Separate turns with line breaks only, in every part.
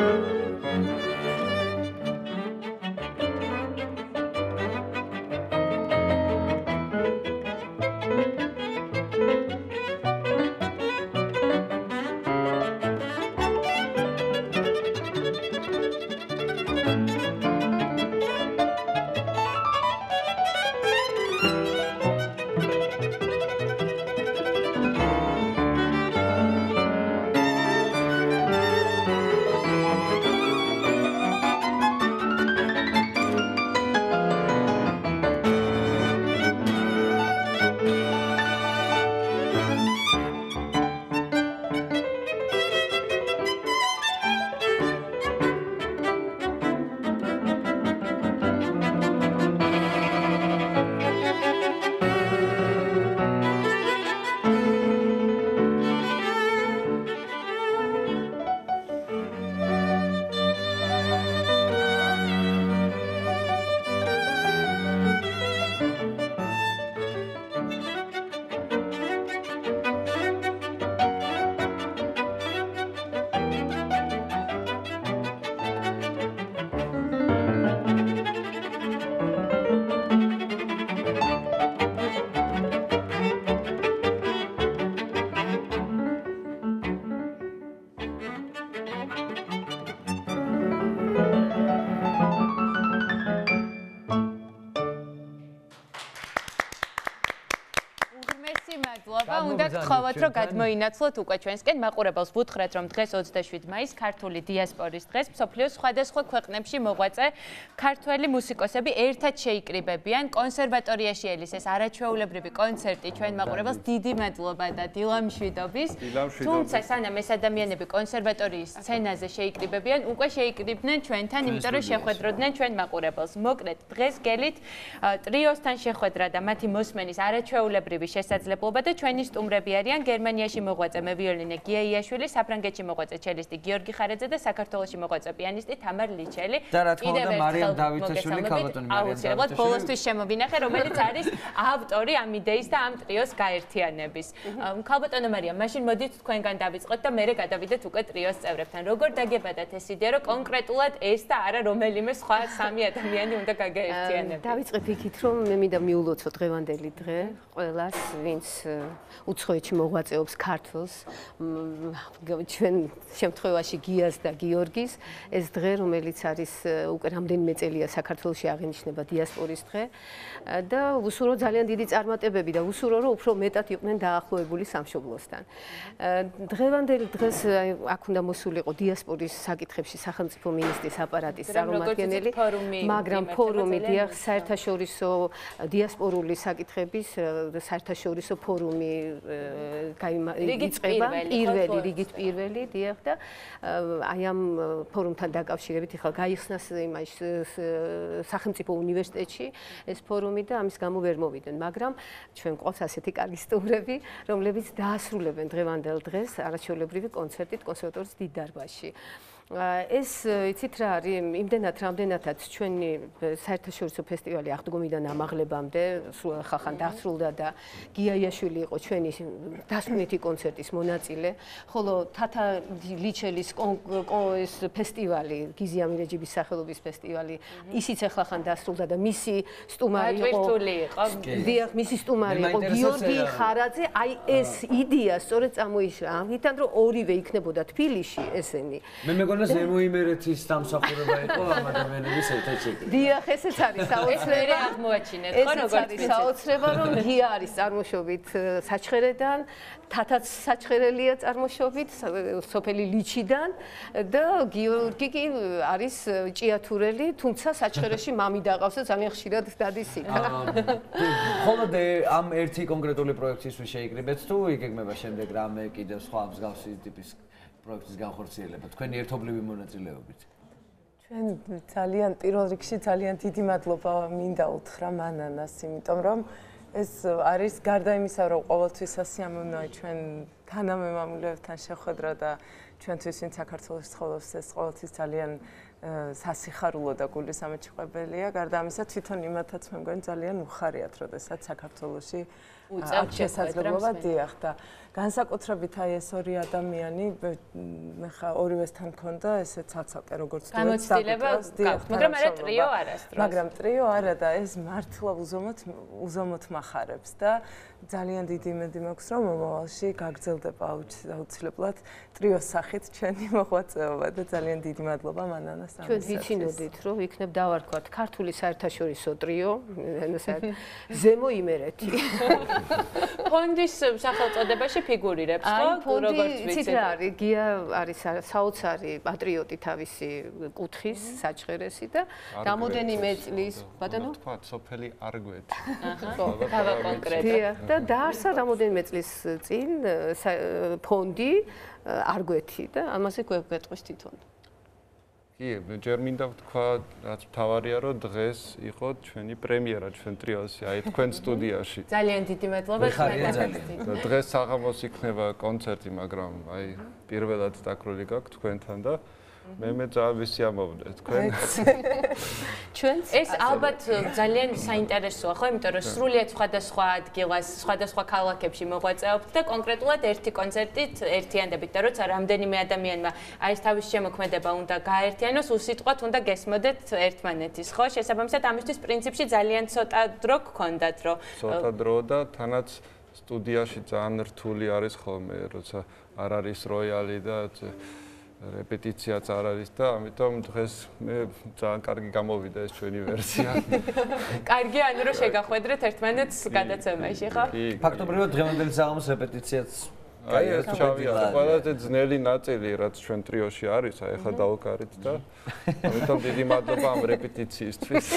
უნდა გთხოვოთ, რომ გადმოინაცვლოთ უკვე ჩვენსკენ მაყურებელს ვუთხრეთ, რომ დღეს 27 მაისს ქართული დიასპორის დღეს მსოფლიოს სხვადასხვა ქვეყნებში მოღვაწე ქართველი მუსიკოსები ერთად შეიკრიბებიან კონსერვატორიაში ელის ეს არაჩვეულებრივი კონცერტი ჩვენ მაყურებელს დიდი მადლობა და დილა მშვიდობის. თუმცა სანამ ეს ადამიანები კონსერვატორიის სცენაზე შეიკრიბებიან, უკვე შეიკრიბდნენ ჩვენთან, იმიტომ რომ შეხვედროდნენ ჩვენ მაყურებელს. მოკლედ, დღეს გელით ტრიოსთან შეხვედრა და მათი მოსმენის არაჩვეულებრივი შესაძლებლობა და ჩვენი სტუმრები არიან გერმანიაში მოღვაწე მევიოლინე გიაიაშვილი, საფრანგეთში მოღვაწე ჩელისტი გიორგი ხარაძე და საქართველოში მოღვაწე პიანისტი თამარ ლიჩელი.
და რა თქმა უნდა მარიამ დავითაშვილი, ქალბატონი მარიამ
აუცილებლად ბოლოსთვის შემოვინახე, რომელიც არის ავტორი ამ იდეის და ამ ტრიოს გაერთიანების. ქალბატონო მარიამ, მაშინ მოდით თქვენგან დავიწყოთ და მერე გადავიდეთ უკვე ტრიოს წევრებთან. როგორ დაგებადათ ეს იდეა, რომ კონკრეტულად ეს და არა რომელიმე სხვა სამი ადამიანი უნდა გაგაერთიანებდეს?
დავიწყეთ იქით, რომ მე მინდა მიულოცო დღევანდელი დღე ყველას, ვინც უცხოეთში მოღვაწეობს ქართულს, ჩვენ შემთხვევაში გიას და გიორგის, ეს დღე, რომელიც არის უკვე რამდენიმე წელია საქართველოში აღინიშნება დიასპორის დღე და უსურო ძალიან დიდი წარმატებები და უსურო რომ უფრო მეტად იყვნენ დაახლოებული სამშობლოსთან. დღევანდელი დღეს აქ უნდა მოსულიყო დიასპორის საკითხებში სახელმწიფო მინისტრის აპარატის წარმომადგენელი, მაგრამ ფორუმი დიახ საერთაშორისო დიასპორული საკითხების საერთაშორისო ფორუმი იწყება პირველი დიახ და აი ამ ფორუმთან დაკავშირებით ახლა გაიხსნას იმაში სახელმწიფო უნივერსიტეტში ეს ფორუმი და ამის გამო ვერ მოვიდნენ, მაგრამ ჩვენ გვყავს ასეთი კარგი სტუმრები, რომლებიც დაასრულებენ დღევანდელ დღეს არაჩვეულებრივი კონცერტით კონსერვატორიის დიდ დარბაზში. ეს იცით რა არის, იმდენად რამდენადაც ჩვენი საერთაშორისო ფესტივალი აღდგომიდან ამაღლებამდე ხალხან დასრულდა და გიაიაშვილი იყო ჩვენი დასვენითი კონცერტის მონაწილე, ხოლო თათა ლიჩელის ეს ფესტივალი, გიზი ამირეჯიბის სახელობის ფესტივალი, ისიც ახლა დასრულდა და მისი სტუმარი იყო დიახ, მისი სტუმარი იყო გიორგი ხარაძე. აი ეს იდეა სწორედ წამოიშვა ამიტომ, რომ ორივე იქნებოდა თბილისში ესენი.
ზემოიმერეთის დამსახურება იყო ამ ადამიანების ერთად შეიკრიბება.
დიახ, ესეც არის საოცრება აღმოაჩინეთ, ხო, როგორც
საოცრება, რომ გია არის წარმოშობით საჩხერედან, თათაც საჩხერელია წარმოშობით, სოფელი ლიჩიდან და გიორგი კი არის ჭიათურელი, თუმცა საჩხერეში მამი დაყავს და ძალიან ხშირად დადის იქ.
ხოლო ამ ერთი კონკრეტული პროექტისთვის შეიკრიბეთ თუ იგეგმება შემდეგ რამე კიდევ სხვა მსგავსი ტიპის პროექტის განხორციელება თქვენი ერთობლივი მონაწილეობით?
ჩვენ ძალიან პირველ რიგში ძალიან დიდი მადლობა მინდა უთხრა მანანას, იმიტომ რომ ეს არის გარდა იმისა, რომ ყოველთვის სასიამოვნოა ჩვენ თანამემამულეებთან შეხვედრა და ჩვენთვის ვინც საქართველოს ცხოვრობს ეს ყოველთვის ძალიან სასიხარულო და გულის ამოჭყებელია. გარდა ამისა, თვითონ იმათაც მე მგონი ძალიან უხარიათ, როდესაც საქართველოში აქ შესაძლებლობა დიახ და განსაკუთრებით აი ეს ორი ადამიანი მე ხა ორივესთან მქონდა ესე ცალ-ცალკე როგორც
გამოცდილება, მაგრამ არა ტრიო არასდროს.
მაგრამ ტრიო არა და ეს მართლა უზომოდ მახარებს და ძალიან დიდი იმედი მაქვს რომ მომავალში გაგრძელდება აუცილებლად ტრიოს სახით ჩვენი მოღვაწეობა და ძალიან დიდი მადლობა მანანას ამისათვის.
ჩვენ ვიცინოდით რომ იქნებ დავარქვათ ქართული საერთაშორისო ტრიო, ზემო იმერეთი.
ფონდის სახელწოდებაში ფიგურირებს, ხო? როგორც
ვიცით რა არის, გია არის საოცარი პატრიოტი თავისი კუთხის საჩხერესი და რამოდენიმე წლის, ბატონო?
თქვა სოფელი არგვეთი.
ხო, დავა კონკრეტად.
და დაარსა რამოდენიმე წლის წინ ფონდი არგვეთი და ამაზე გვეტყვის თვითონ.
კი, ჯერ მინდა ვთქვა, რაც მთავარია, რომ დღეს იყო ჩვენი პრემიერა ჩვენ ტრიოსი, აი თქვენ სტუდიაში.
ძალიან დიდი მადლობა
ძალიან.
დღეს საღამოს იქნება კონცერტი, მაგრამ აი პირველად დაკრული გაქვს თქვენთან და მე ძალიან ვისიამოვნე თქვენ.
ჩვენც ეს ალბათ ძალიან საინტერესოა, ხო, იმიტომ რომ სრულიად სხვადასხვა ადგილას, სხვადასხვა ქალაქებში მოღვაწეობთ და კონკრეტულად ერთი კონცერტით ერთიანდებით და როცა რამდენიმე ადამიანმა აი ეს თავის შემოქმედება უნდა გააერთიანოს, უსიტყვათ უნდა გესმოდეთ ერთმანეთის, ხო? შესაბამისად ამისთვის პრინციპში ძალიან ცოტა დრო გქონდათ, რომ
ცოტა დრო და თანაც სტუდიაში ძალიან რთული არის ხოლმე, როცა არ არის როიალი და რეპეტიციაც არ არის და ამიტომ დღეს მე ძალიან კარგი გამოვიდა ეს ჩვენი ვერსია.
კარგი, ანუ რომ შეგახვედრეთ ერთმანეთს გადაცემაში, ხო?
ფაქტობრივად დღევანდელი საღამოს რეპეტიციაც
აი ეს ჩავიარეთ, ყველაზე ძნელი ნაწილი რაც ჩვენ ტრიოში არის, აი ახლა დავუკარით და ამიტომ დიდი მადლობა ამ რეპეტიციისთვის.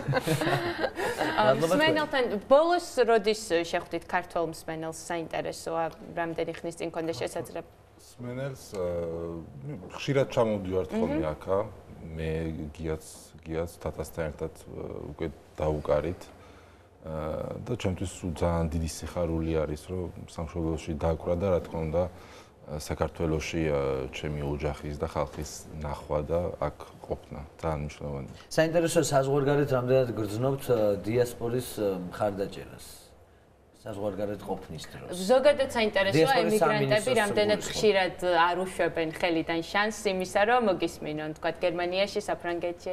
მსმენელთან ბოლოს როდის შეხვდით ქართულ მსმენელს საინტერესოა, რამდენი ხნის წინ გქონდა შესაძლებლობა?
მსმენელს ხშირად ჩამოვდივართ ხოლმე აქა, მე გიაც თათასთან ერთად უკვე დავუკარით და ჩემთვის ძალიან დიდი სიხარული არის, რომ სამშობლოში დაკვრა და რა თქმა უნდა საქართველოში ჩემი ოჯახის და ხალხის ნახვა და აქ ყოფნა ძალიან მნიშვნელოვანია.
საინტერესოა საზღვარგარეთ რამდენად გრძნობთ დიასპორის მხარდაჭერას. საზღვარგარეთ ყოფნის დროს.
ზოგადად საინტერესოა ემიგრანტები რამდენად ხშირად არ უშვებენ ხელიდან შანსს იმისა, რომ მოგისმინონ, თქვა გერმანიაში, საფრანგეთში.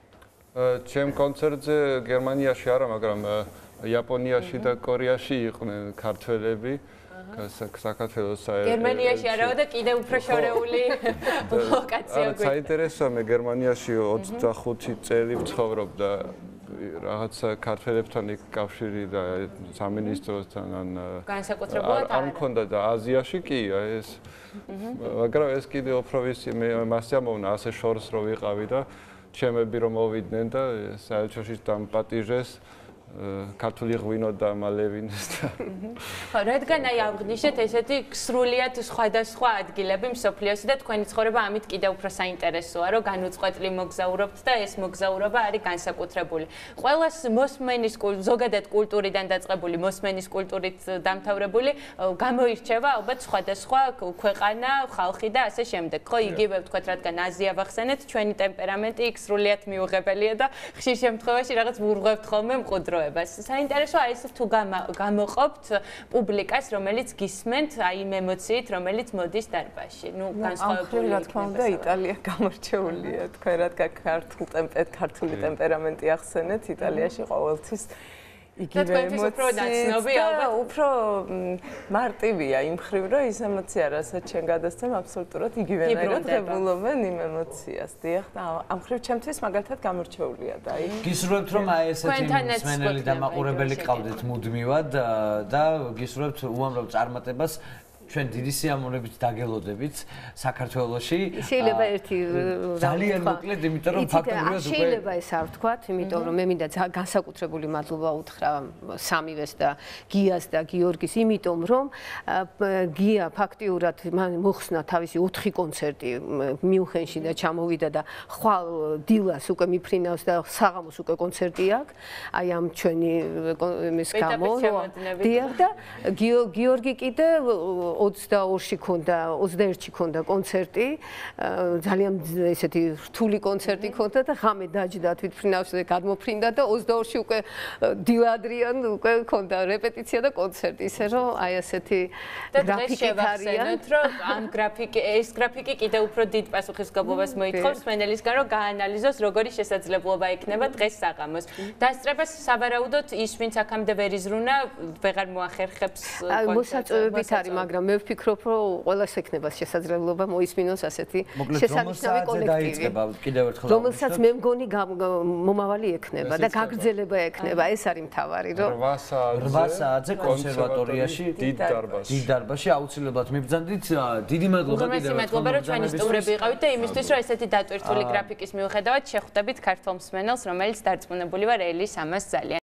ჩემ კონცერტზე გერმანიაში არა, მაგრამ იაპონიაში და კორეაში იყვნენ ქართველები. საქართველოს
გერმანიაში არაო და კიდევ უფრო შორეული ლოკაცია გვექნება.
საინტერესოა, მე გერმანიაში 25 წელი ვცხოვრობდა. რაღაცა ქართველებთან იქ კავშირი და სამინისტროსთან ან
განსაკუთრებულად
არ მქონდა და აზიაში კი ეს მაგრამ ეს კიდე უფრო ვიცი მე მასიამოვნა ასე შორს რო ვიყავი და ჩემები რომ მოვიდნენ და საერთაშორისო დამპატიჟეს ქართული ღვინო და მალევინეს და
ხო, რადგან აი აღნიშნეთ ესეთი სრულიად სხვადასხვა ადგილები მსოფლიოში და თქვენი ცხოვრება ამით კიდევ უფრო საინტერესოა, რომ განუწყვეტლი მოგზაურობთ და ეს მოგზაურობა არის განსაკუთრებული. ყველას მოსმენის ზოგადად კულტურიდან დაწყებული მოსმენის კულტურით დამთავრებული გამოირჩევა ალბათ სხვადასხვა ქვეყანა, ხალხი და ასე შემდეგ. ხო, იგივე ვთქვათ, რადგან აზია ვახსენეთ, ჩვენი ტემპერამენტი იქ სრულიად მიუღებელია და ხშირ შემთხვევაში რაღაც ვურღვევთ ხოლმე მყუდრო საინტერესოა ეს თუ გამოყოფთ პუბლიკას, რომელიც გისმენთ აი იმ ემოციით, რომელიც მოდის დარბაზში. ნუ განსხვავებული
რა თქმა უნდა, იტალია გამორჩეულია, თქვენ რადგან ქართული ტემპერამენტი ახსენეთ, იტალიაში ყოველთვის იგივე ემოცია და უფრო მარტივია იმ მხრივ, რომ ის ემოცია, რასაც ჩვენ გადასცემ, აბსოლუტურად იგივენაირად ღებულობენ იმ ემოციას. დიახ, და ამ მხრივ ჩემთვის მაგალითად გამორჩეულია და აი
გისურვებთ რომ აი ესეთი მსმენელი და მაყურებელი გყავდეთ მუდმივად და გისურვებთ უამრავ წარმატებას ჩვენ დიდი სიამოვნებით დაგელოდებით საქართველოში.
შეიძლება ერთი
ძალიან მოკლედ, იმიტომ რომ ფაქტობრივად უკვე
შეიძლება ეს არ ვთქვათ, იმიტომ რომ მე მინდა განსაკუთრებული მადლობა უთხრა სამივეს და გიას და გიორგის, იმიტომ რომ გია ფაქტიურად მან მოხსნა თავისი 4 კონცერტი მიუნხენში და ჩამოვიდა და ხვალ დილას უკვე მიფრინავს და საღამოს უკვე კონცერტი აქვს. აი ამ ჩვენი იმის გამო. დიახ და გიორგი კიდე 22-ში ქონდა, 21-ში ქონდა კონცერტი, ძალიან ესეთი რთული კონცერტი ქონდა და ღამე დაჯდა თვითფრინავზე გადმოფრინდა და 22-ში უკვე დილა ადრიან უკვე ქონდა რეპეტიცია და კონცერტი, ისე რომ აი ასეთი გრაფიკით არიან.
რომ ამ ეს გრაფიკი კიდევ უფრო დიდ პასუხისმგებლობას მოითხოვს სვენელისგან, რომ გაანალიზოს როგორი შესაძლებლობა ექნება დღეს საღამოს. დასწრებას სავარაუდოდ ის, ვინც აქამდე ვერ იზრუნა, ვეღარ მოახერხებს კონცერტს.
მოსაწვევებით არის, მაგრამ მე ვფიქრობ, რომ ყველას ექნება შესაძლებლობა მოისმინოს ასეთი შესანიშნავი კოლექტივი. რომელსაც მე მგონი მომავალი ექნება და გაგრძელება ექნება, ეს არის მთავარი, რომ
8 საათზე კონსერვატორიაში
დიდ
დარბაზში აუცილებლად მიბრძანდით. დიდი მადლობა
კიდევ ერთხელ. მადლობა, რომ ჩვენი სტუმრები იყავით და იმისთვის, რომ ესეთი დატვირთული გრაფიკის მიუხედავად შეხვდებით ქართულ მსმენელს, რომელიც დარწმუნებული ვარ ელის ამას ძალიან